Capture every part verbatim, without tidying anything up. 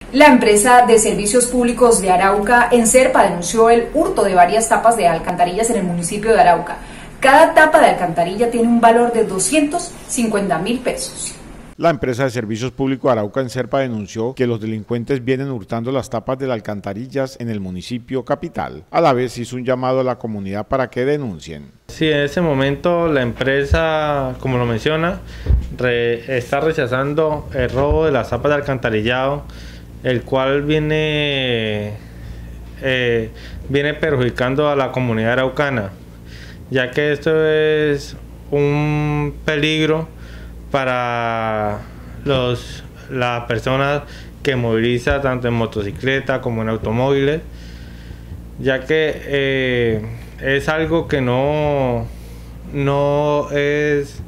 La empresa de servicios públicos de Arauca, Enserpa, denunció el hurto de varias tapas de alcantarillas en el municipio de Arauca. Cada tapa de alcantarilla tiene un valor de doscientos cincuenta mil pesos. La empresa de servicios públicos Arauca Enserpa denunció que los delincuentes vienen hurtando las tapas de las alcantarillas en el municipio capital. A la vez hizo un llamado a la comunidad para que denuncien. Sí, en ese momento la empresa, como lo menciona, re, está rechazando el robo de las tapas de alcantarillado, el cual viene, eh, viene perjudicando a la comunidad araucana, ya que esto es un peligro para los, las personas que movilizan tanto en motocicleta como en automóviles, ya que eh, es algo que no, no, es,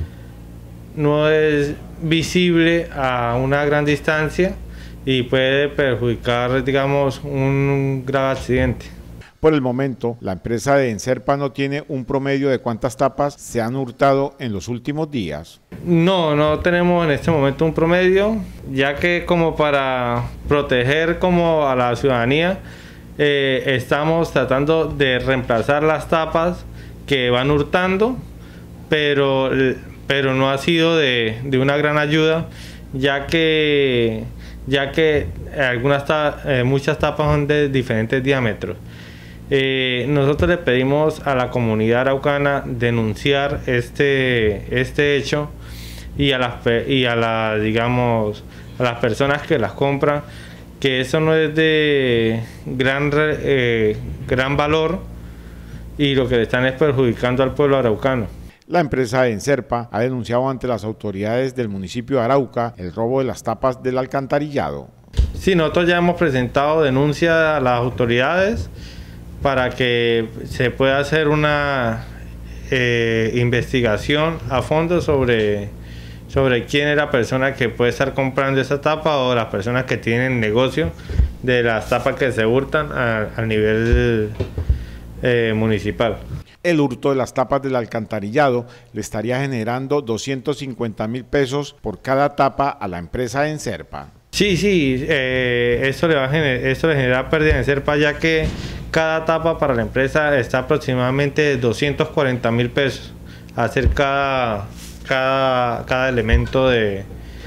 no es visible a una gran distancia y puede perjudicar, digamos, un grave accidente. Por el momento, la empresa de Enserpa no tiene un promedio de cuántas tapas se han hurtado en los últimos días. No, no tenemos en este momento un promedio, ya que como para proteger como a la ciudadanía, eh, estamos tratando de reemplazar las tapas que van hurtando, pero, pero no ha sido de, de una gran ayuda, ya que, ya que algunas eh, muchas tapas son de diferentes diámetros. Eh, nosotros le pedimos a la comunidad araucana denunciar este, este hecho y a las y a la, digamos, a las personas que las compran, que eso no es de gran, eh, gran valor y lo que le están es perjudicando al pueblo araucano. La empresa de Enserpa ha denunciado ante las autoridades del municipio de Arauca el robo de las tapas del alcantarillado. Sí, nosotros ya hemos presentado denuncia a las autoridades para que se pueda hacer una eh, investigación a fondo sobre, sobre quién es la persona que puede estar comprando esa tapa o las personas que tienen negocio de las tapas que se hurtan a, a nivel eh, municipal. El hurto de las tapas del alcantarillado le estaría generando doscientos cincuenta mil pesos por cada tapa a la empresa de Enserpa. Sí, sí, eh, esto, le va a generar, esto le genera pérdida en Enserpa, ya que cada tapa para la empresa está aproximadamente de doscientos cuarenta mil pesos, hacer cada, cada, cada elemento de,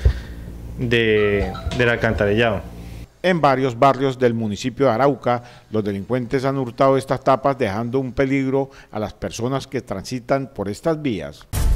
de, del alcantarillado. En varios barrios del municipio de Arauca, los delincuentes han hurtado estas tapas dejando un peligro a las personas que transitan por estas vías.